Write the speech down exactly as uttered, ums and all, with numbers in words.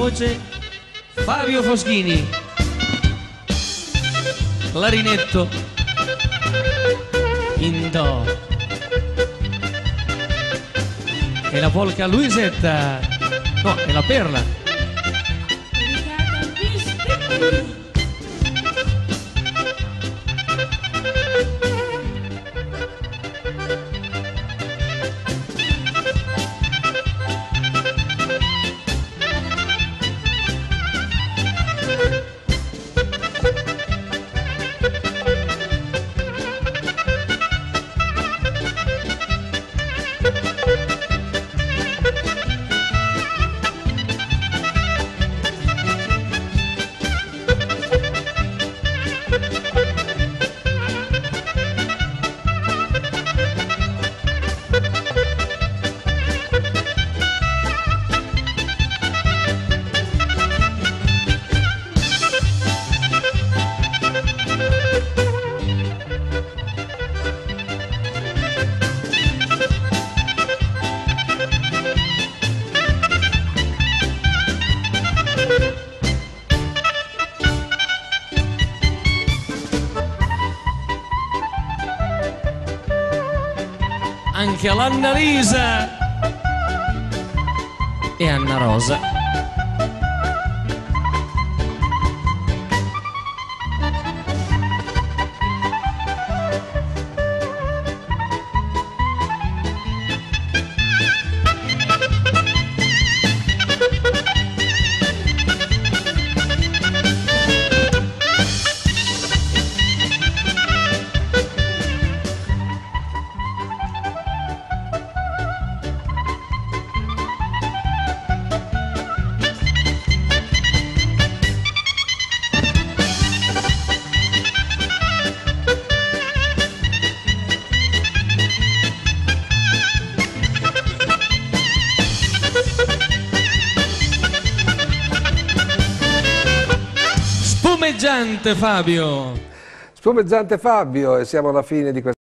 voce Fabio Foschini, clarinetto in do, e la polca Luisetta, no, è la perla. Anche all'Anna Lisa e Anna Rosa. Spumeggiante Fabio. Spumeggiante Fabio, e siamo alla fine di questa